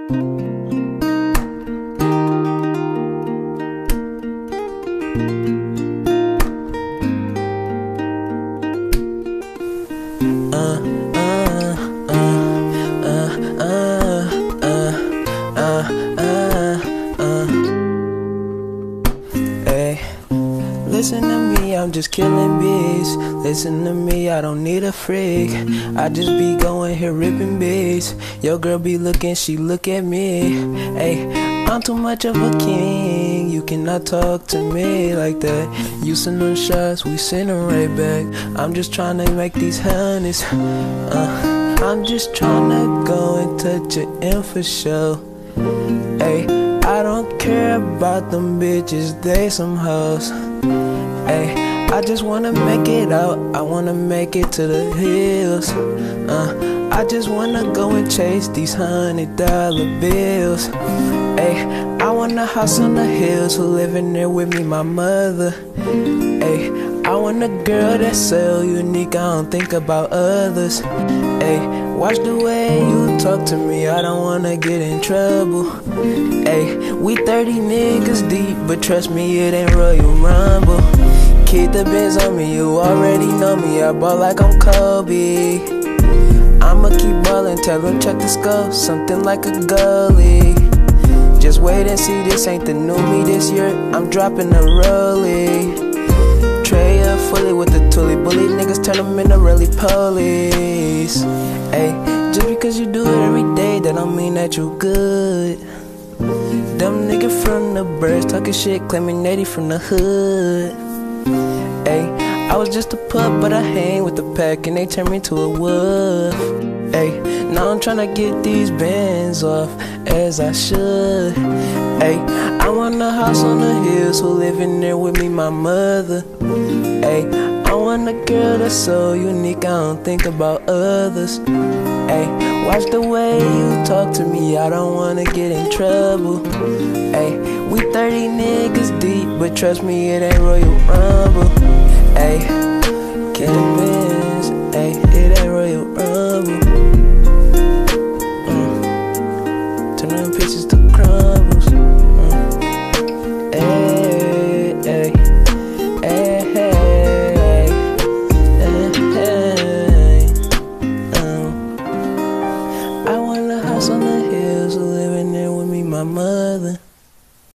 Listen to me, I'm just killing beats. Listen to me, I don't need a freak. I just be going here ripping beats. Your girl be looking, she look at me. Hey, I'm too much of a king. You cannot talk to me like that. You send them shots, we send them right back. I'm just trying to make these honeys. I'm just trying to go and touch your in for sure. Hey, I don't care about them bitches, they some hoes. Ay, I just wanna make it out, I wanna make it to the hills. I just wanna go and chase these $100 bills. Ay, I want a house on the hills, who living there with me, my mother. Ay, I want a girl that's so unique, I don't think about others. Ay, watch the way you talk to me, I don't wanna get in trouble. Ay, we 30 niggas deep, but trust me, it ain't Royal Rumble. Keep the Benz on me, you already know me, I ball like I'm Kobe. I'ma keep ballin', tell them check the scope, something like a goalie. Just wait and see, this ain't the new me this year, I'm dropping a rollie. Tray up fully with the toolie, bully niggas turn them into really police. Ay, just because you do it every day, that don't mean that you good. Them nigga from the birds talking shit, claiming 80 from the hood. Ay, I was just a pup, but I hang with the pack and they turned me to a wolf. Ay, now I'm tryna get these bands off as I should. Ay, I want a house on the hills, who living there with me, my mother. Ay, I want a girl that's so unique, I don't think about others. Ay, watch the way you talk to me, I don't wanna get in trouble. Ay, we 30 niggas deep, but trust me, it ain't Royal Rumble. Ay.